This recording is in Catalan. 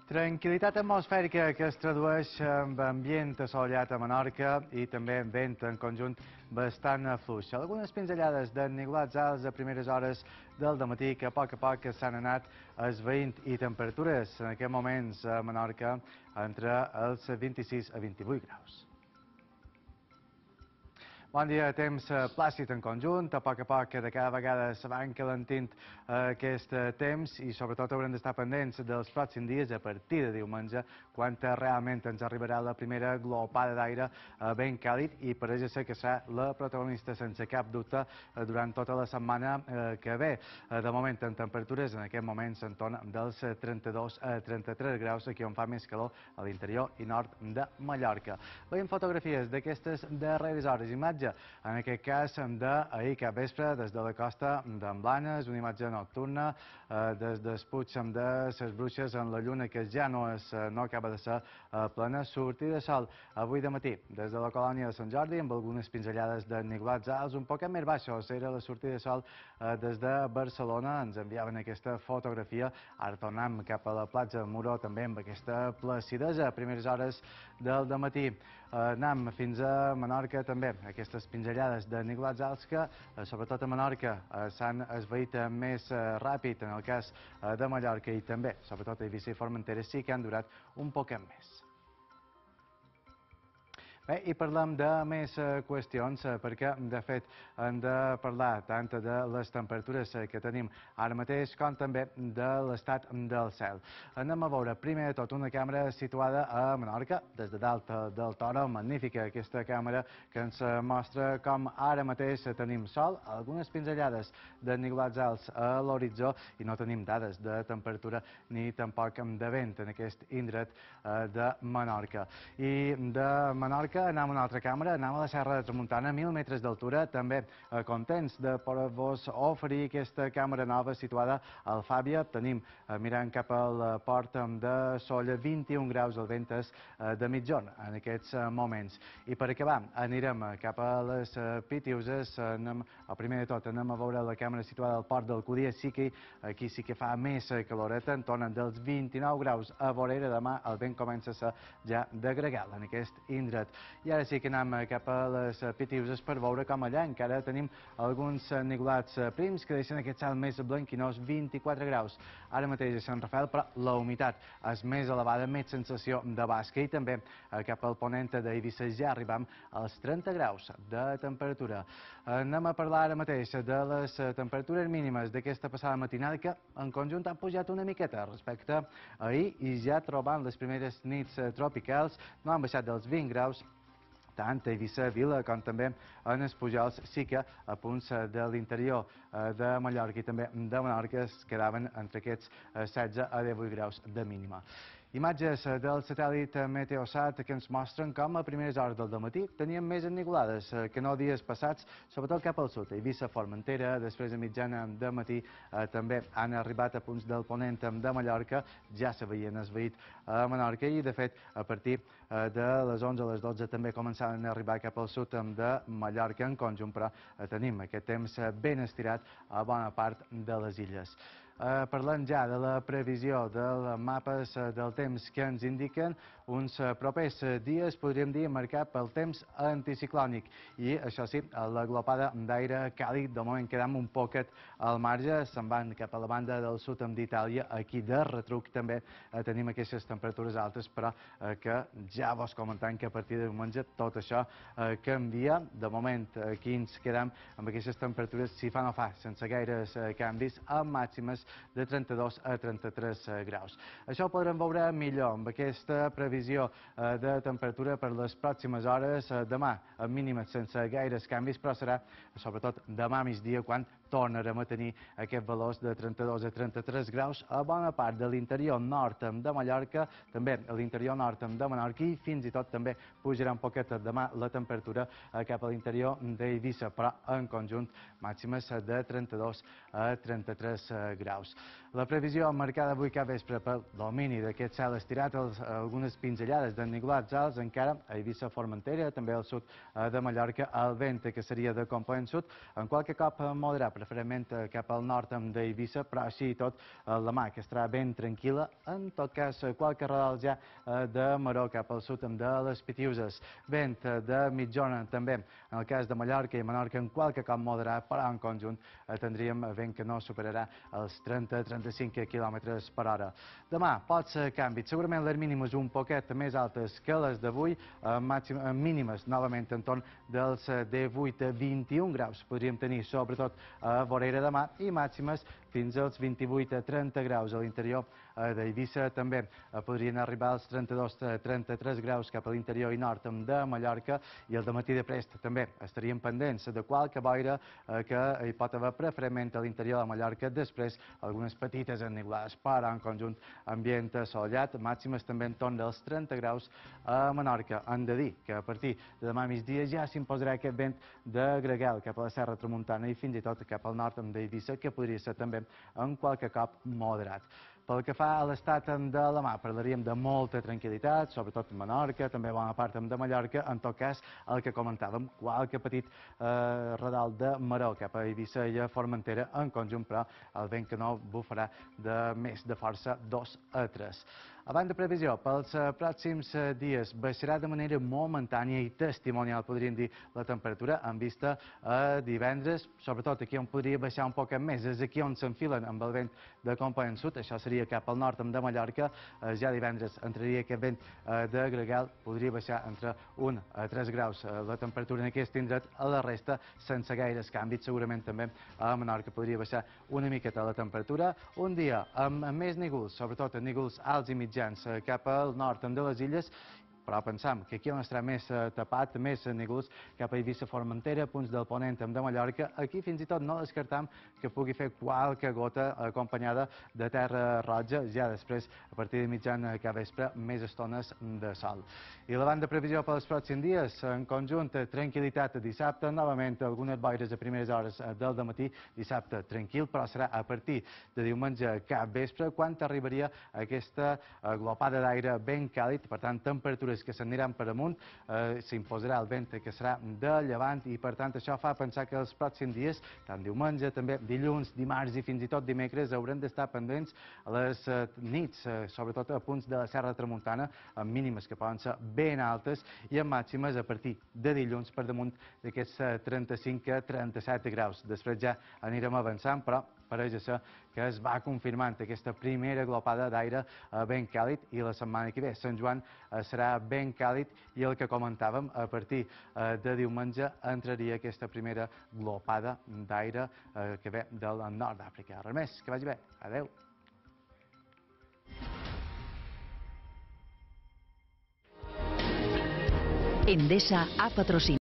Tranquil·litat atmosfèrica que es tradueix en ambient assolellat a Menorca i també en vent en conjunt bastant fluix. Algunes pinzellades d'enniglats alts a primeres hores del dematí que a poc s'han anat esvaint i temperatures en aquests moments a Menorca entre els 26 a 28 graus. Bon dia, temps plàcid en conjunt, a poc de cada vegada se va encalentint aquest temps i sobretot haurem d'estar pendents dels pròxims dies a partir de diumenge quan realment ens arribarà la primera glopada d'aire ben càlid i pareix ser que serà la protagonista sense cap dubte durant tota la setmana que ve. De moment en temperatures en aquest moment s'entorn dels 32 a 33 graus aquí on fa més calor a l'interior i nord de Mallorca. Veiem fotografies d'aquestes darreres hores, imatge en aquest cas d'ahir cap vespre des de la costa d'en Blanes, una imatge nocturna des del Puig de les Bruixes en la lluna que ja no acaba de ser plena, sortida de sol avui de matí des de la colònia de Sant Jordi amb algunes pinzellades d'enniglats alts un poc més baixos, era la sortida de sol des de Barcelona, ens enviaven aquesta fotografia, ara tornem cap a la platja de Muro també amb aquesta placidesa a primeres hores del dematí. Anem fins a Menorca també, aquestes pinzellades d'enniglats alts que, sobretot a Menorca, s'han esvaït més ràpid en el cas de Mallorca i també, sobretot a Eivissa i Formentera, sí que han durat un poc més. Bé, i parlem de més qüestions, perquè, de fet, hem de parlar tant de les temperatures que tenim ara mateix com també de l'estat del cel. Anem a veure, primer de tot, una càmera situada a Menorca, des de dalt del Toro, magnífica aquesta càmera que ens mostra com ara mateix tenim sol, algunes pinzellades d'enniglats alts a l'horitzó i no tenim dades de temperatura ni tampoc de vent en aquest indret de Menorca. I de Menorca anem a una altra càmera, anem a la Serra de Tramuntana, 1.000 metres d'altura, també contents de poder-vos oferir aquesta càmera nova situada a Alfàbia. Tenim, mirant cap al port de Sóller, 21 graus al ventes de mitjorn en aquests moments. I per acabar, anirem cap a les Pitiuses, primer de tot anem a veure la càmera situada al port d'Alcúdia, aquí sí que fa més caloreta, en torn dels 29 graus a vorera, demà el vent comença a ser ja de gregal en aquest indret. I ara sí que anem cap a les Pitiuses per veure com allà encara tenim alguns enniglats prims que deixen aquest cel més blanquinós, 24 graus. Ara mateix a Sant Rafael, però la humitat és més elevada, més sensació de basca i també cap al ponent d'Eivissa ja arribam als 30 graus de temperatura. Anem a parlar ara mateix de les temperatures mínimes d'aquesta passada matinada que en conjunt han pujat una miqueta respecte a ahir i ja trobant les primeres nits tropicals, no han baixat dels 20 graus, tant a Eivissa, Vila, com també en els Pujols, sí que a punts de l'interior de Mallorca i també de Menorca es quedaven entre aquests 16 a 18 graus de mínima. Imatges del satèl·lit Meteosat que ens mostren com a primeres hores del dematí teníem més enniglades que no dies passats, sobretot cap al sud. Eivissa, Formentera, després a mitjana de matí també han arribat a punts del ponent de Mallorca, ja s'havien esvaït a Menorca i, de fet, a partir de les 11 a les 12 també començaven a arribar cap al sud de Mallorca en conjunt, però tenim aquest temps ben estirat a bona part de les illes. Parlem ja de la previsió dels mapes del temps que ens indiquen uns propers dies, podríem dir, marcat pel temps anticiclònic. I això sí, la glopada d'aire càlid de moment quedam un poquet al marge, se'n van cap a la banda del sud d'Itàlia, aquí de retruc també tenim aquestes temperatures altes, però que ja vos comentant que a partir de diumenge tot això canvia. De moment aquí ens quedam amb aquestes temperatures, si fa no fa, sense gaires canvis, amb màximes de 32 a 33 graus. Això ho podrem veure millor amb aquesta previsió de temperatura per les pròximes hores. Demà, amb mínimes sense gaires canvis, però serà sobretot demà migdia quan tornarem a tenir aquests valors de 32 a 33 graus a bona part de l'interior nord de Mallorca, també a l'interior nord de Menorca i fins i tot també pujarà un poquet demà la temperatura cap a l'interior d'Eivissa, però en conjunt màximes de 32 a 33 graus. La previsió marcada avui cap vespre pel domini d'aquest cel estirat, algunes pinzellades d'enniglats alts encara a Eivissa, Formentera, també al sud de Mallorca, el vent que seria de component sud, en qualque cop moderat, preferentment cap al nord d'Eivissa, però així i tot la mar, que estarà ben tranquil·la. En tot cas, qualque radals ja de maror cap al sud de les Pitiuses. Vent de mitjona també en el cas de Mallorca i Menorca, en qualque cop moderat, però en conjunt tindríem vent que no superarà els 30-35 km per hora. Demà pot ser canvi. Segurament les mínimes un poquet més altes que les d'avui, mínimes novament en torn dels 18-21 graus. Podríem tenir sobretot a vorera de mar i màximes fins als 28-30 graus a l'interior d'Eivissa. També podrien arribar als 32-33 graus cap a l'interior i nord de Mallorca, i al dematí de prest també estaríem pendents de qualque boira que hi pot haver preferentment a l'interior de Mallorca. Després algunes petites ennublades, però en conjunt ambient assolellat, màximes també en torn dels 30 graus a Menorca. Hem de dir que a partir de demà migdia ja s'imposarà aquest vent de gregal cap a la Serra Tramuntana i fins i tot cap al nord d'Eivissa, que podria ser també en qualque cop moderat. Pel que fa a l'estat de la mar, parlaríem de molta tranquil·litat, sobretot a Menorca, també bona part de Mallorca. En tot cas, el que comentàvem, qualque petit radal de maror cap a Eivissa i a Formentera, en conjunt, però el vent que no bufarà de més de força 2 a 3. Abans de previsió, pels pròxims dies baixarà de manera momentània i testimonial, podríem dir, la temperatura en vista a divendres, sobretot aquí on podria baixar un poc més, és aquí on s'enfilen amb el vent de component sud, això seria cap al nord de Mallorca. Ja divendres entraria aquest vent de gregal, podria baixar entre 1 a 3 graus la temperatura en aquest indret, a la resta sense gaires canvis. Segurament també a Menorca podria baixar una miqueta la temperatura. Un dia amb més nígols, sobretot nígols alts i mitjans cap al nord de les illes, però pensam que aquí on estarà més tapat, més nígols, cap a Eivissa, Formentera, punts del ponent de Mallorca. Aquí fins i tot no descartam que pugui fer qualque gota acompanyada de terra roja, ja després, a partir de mitjan cap vespre, més estones de sol. I la banda de previsió per als pròxims dies, en conjunt, tranquil·litat dissabte, novament algunes boires a primeres hores del dematí, dissabte tranquil, però serà a partir de diumenge cap vespre, quan arribaria aquesta glopada d'aire ben càlid, per tant, temperatures que s'aniran per amunt, s'imposarà el vent que serà de llevant i per tant això fa pensar que els pròxims dies, tant diumenge, també dilluns, dimarts i fins i tot dimecres, haurem d'estar pendents a les nits, sobretot a punts de la Serra Tramuntana, amb mínimes que poden ser ben altes i amb màximes a partir de dilluns per damunt d'aquests 35-37 graus. Després ja anirem avançant, però pareix ser que es va confirmant aquesta primera glopada d'aire ben càlid, i la setmana que ve Sant Joan serà ben càlid, i el que comentàvem, a partir de diumenge entraria aquesta primera glopada d'aire que ve del nord d'Àfrica. Res més, que vagi bé. Adéu. Endesa ha patrocinado.